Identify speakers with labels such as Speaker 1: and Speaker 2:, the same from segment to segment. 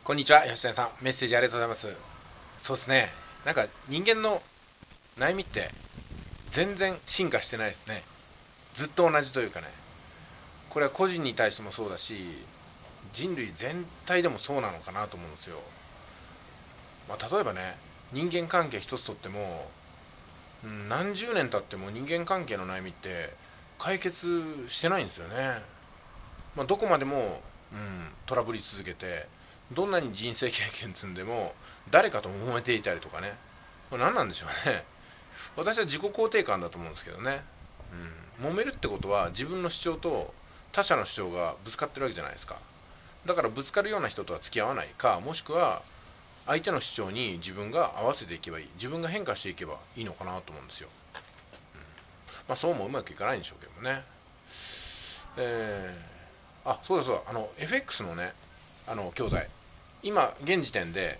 Speaker 1: こんにちは、吉谷さん。メッセージありがとうございます。そうですね。なんか人間の悩みって全然進化してないですね。ずっと同じというかね。これは個人に対してもそうだし、人類全体でもそうなのかなと思うんですよ。例えばね、人間関係一つとっても、何十年経っても人間関係の悩みって解決してないんですよね。どこまでも、トラブり続けて、どんなに人生経験積んでも誰かと揉めていたりとかね。これ何なんでしょうね。私は自己肯定感だと思うんですけどね。揉めるってことは自分の主張と他者の主張がぶつかってるわけじゃないですか。だからぶつかるような人とは付き合わないか、もしくは相手の主張に自分が合わせていけばいい、自分が変化していけばいいのかなと思うんですよ。そうもうまくいかないんでしょうけどね。そうだそうだ、FX のね、教材、今現時点で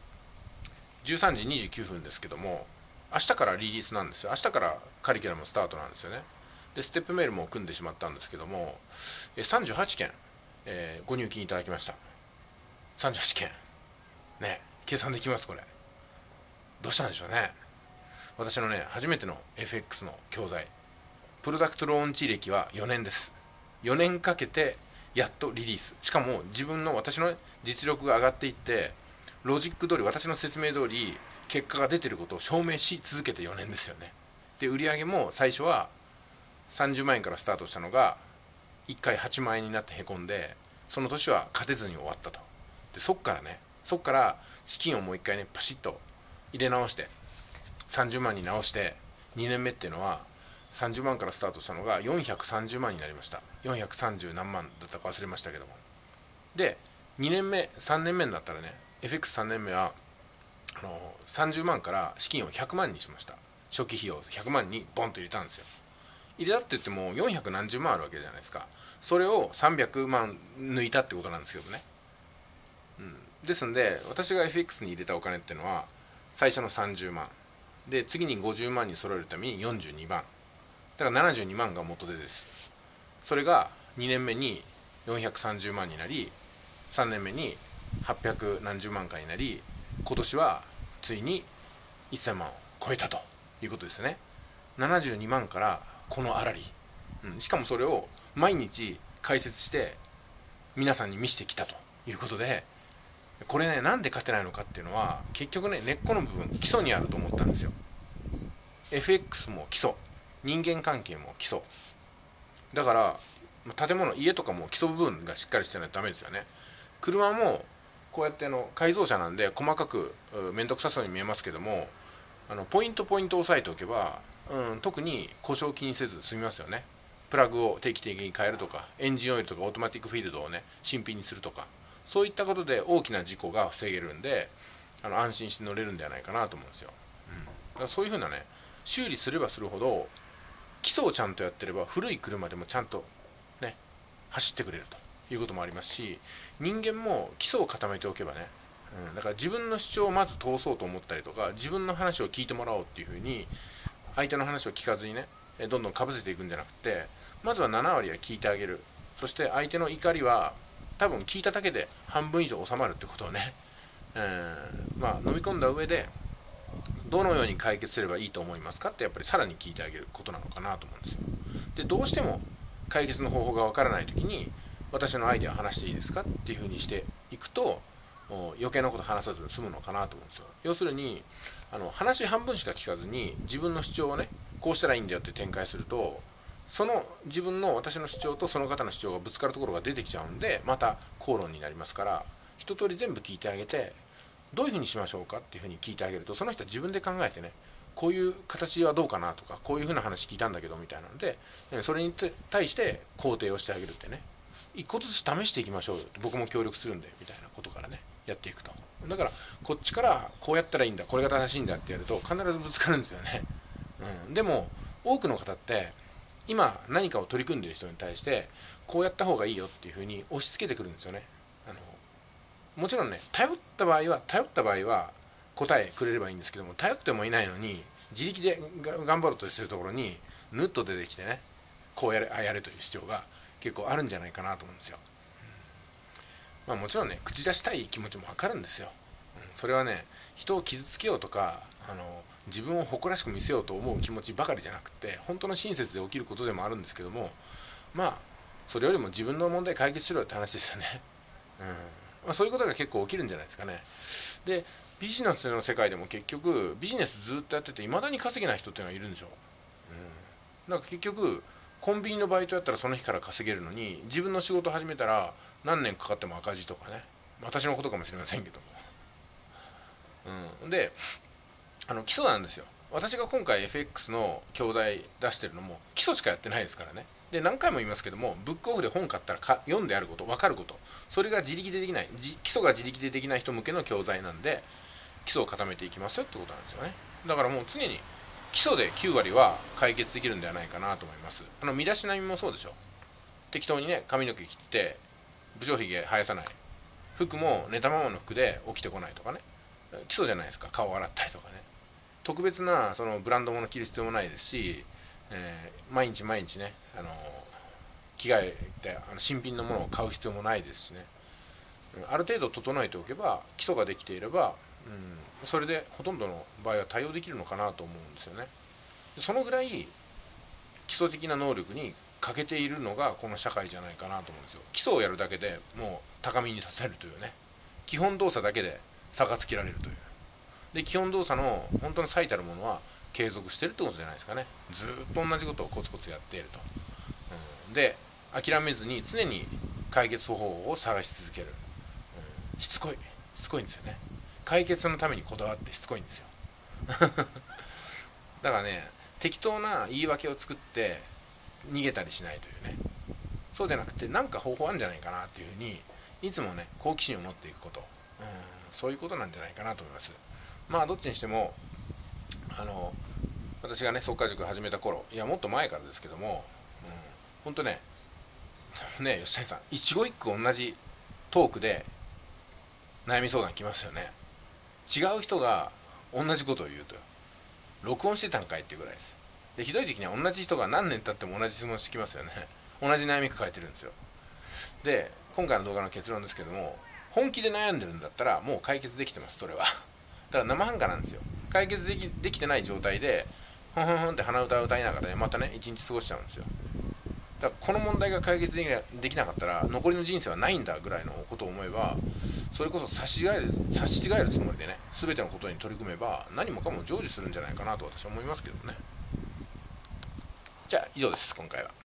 Speaker 1: 13時29分ですけども、明日からリリースなんですよ。明日からカリキュラムスタートなんですよね。でステップメールも組んでしまったんですけども、38件、ご入金いただきました。38件ね、計算できますこれ。どうしたんでしょうね。私のね、初めての FX の教材、プロダクトローンチ歴は4年です。4年かけてやっとリリース。しかも私の実力が上がっていって、ロジック通り、私の説明通り結果が出てることを証明し続けて4年ですよね。で売上も最初は30万円からスタートしたのが1回8万円になってへこんで、その年は勝てずに終わったと。でそっから資金をもう1回ねパシッと入れ直して30万に直して、2年目っていうのは30万からスタートしたのが430万になりました。430何万だったか忘れましたけども。で2年目3年目になったらね、 FX3 年目は30万から資金を100万にしました。初期費用100万にボンと入れたんですよ。入れたって言っても400何十万あるわけじゃないですか。それを300万抜いたってことなんですけどね。ですんで私が FX に入れたお金っていうのは最初の30万で、次に50万に揃えるために42万だから72万が元手です。それが2年目に430万になり、3年目に800何十万回になり、今年はついに1000万を超えたということですね。72万からこのあらり、しかもそれを毎日解説して皆さんに見せてきたということで、これね、なんで勝てないのかっていうのは結局ね、根っこの部分、基礎にあると思ったんですよ。 FX も基礎、人間関係も基礎だから、建物、家とかも基礎部分がしっかりしてないとダメですよね。車もこうやって改造車なんで細かく面倒くさそうに見えますけども、ポイントポイント押さえておけば、特に故障を気にせず済みますよね。プラグを定期的に変えるとか、エンジンオイルとかオートマティックフィールドをね新品にするとか、そういったことで大きな事故が防げるんで、安心して乗れるんではないかなと思うんですよ。だからそういうふうなね、修理すればするほど基礎をちゃんとやってれば古い車でもちゃんとね走ってくれるということもありますし、人間も基礎を固めておけばね、だから自分の主張をまず通そうと思ったりとか、自分の話を聞いてもらおうっていうふうに相手の話を聞かずにね、どんどんかぶせていくんじゃなくて、まずは7割は聞いてあげる。そして相手の怒りは多分聞いただけで半分以上収まるってことをね、飲み込んだ上でどのように解決すればいいと思いますかって、やっぱりさらに聞いてあげることなのかなと思うんですよ。でどうしても解決の方法がわからない時に、私のアイデア話していいですかっていうふうにしていくと、余計なこと話さずに済むのかなと思うんですよ。要するに話半分しか聞かずに自分の主張をね、こうしたらいいんだよって展開すると、その私の主張とその方の主張がぶつかるところが出てきちゃうんで、また口論になりますから、一通り全部聞いてあげて、どういうふうにしましょうかっていうふうに聞いてあげると、その人は自分で考えてね、こういう形はどうかなとか、こういうふうな話聞いたんだけどみたいなので、それに対して肯定をしてあげるってね、一個ずつ試していきましょうよ、僕も協力するんでみたいなことからねやっていくと。だからこっちからこうやったらいいんだ、これが正しいんだってやると必ずぶつかるんですよね。でも多くの方って今何かを取り組んでいる人に対してこうやった方がいいよっていうふうに押し付けてくるんですよね。もちろんね、頼った場合は答えくれればいいんですけども、頼ってもいないのに自力で頑張ろうとしてるところにぬっと出てきてね、こうやれああやれという主張が結構あるんじゃないかなと思うんですよ。 まあもちろんね、口出したい気持ちもわかるんですよ。それはね、人を傷つけようとか自分を誇らしく見せようと思う気持ちばかりじゃなくて、本当の親切で起きることでもあるんですけども、まあそれよりも自分の問題解決しろって話ですよね。まあ、そういうことが結構起きるんじゃないですかね。で、ビジネスの世界でも結局ビジネスずっとやってていまだに稼げない人っていうのがいるんでしょ。なんか結局コンビニのバイトやったらその日から稼げるのに、自分の仕事始めたら何年かかっても赤字とかね。私のことかもしれませんけども、で基礎なんですよ。私が今回 FX の教材出してるのも基礎しかやってないですからね。で、何回も言いますけども、ブックオフで本買ったら読んであること、分かること、それが自力でできない、基礎が自力でできない人向けの教材なんで、基礎を固めていきますよってことなんですよね。だからもう常に基礎で9割は解決できるんではないかなと思います。身だしなみもそうでしょ。適当にね、髪の毛切って無精ひげ生やさない、服も寝たままの服で起きてこないとかね、基礎じゃないですか。顔洗ったりとかね、特別なそのブランド物着る必要もないですし、毎日毎日ね、着替えて新品のものを買う必要もないですしね、ある程度整えておけば、基礎ができていれば、それでほとんどの場合は対応できるのかなと思うんですよね。そのぐらい基礎的な能力に欠けているのがこの社会じゃないかなと思うんですよ。基礎をやるだけでもう高みに立てるというね、基本動作だけで差がつけられるという。で、基本動作の本当の最たるものは継続してるってことじゃないですかね。ずっと同じことをコツコツやっていると、で諦めずに常に解決方法を探し続ける、しつこいんですよね。解決のためにこだわってしつこいんですよだからね、適当な言い訳を作って逃げたりしないというね。そうじゃなくて、なんか方法あるんじゃないかなっていうふうにいつもね、好奇心を持っていくこと、そういうことなんじゃないかなと思います。まあどっちにしても私がね速稼塾始めた頃、いやもっと前からですけども、ほんとね吉谷さん、一期一句同じトークで悩み相談来ますよね。違う人が同じことを言うと、録音してたんかいっていうぐらいです。で、ひどい時には同じ人が何年経っても同じ質問してきますよね。同じ悩み抱えてるんですよ。で、今回の動画の結論ですけども、本気で悩んでるんだったらもう解決できてます。それはだから生半可なんですよ。解決できてない状態でふんふんふんって鼻歌を歌いながらね、またね一日過ごしちゃうんですよ。だからこの問題が解決できなかったら残りの人生はないんだぐらいのことを思えば、それこそ差し違えるつもりでね、全てのことに取り組めば何もかも成就するんじゃないかなと私は思いますけどね。じゃあ以上です、今回は。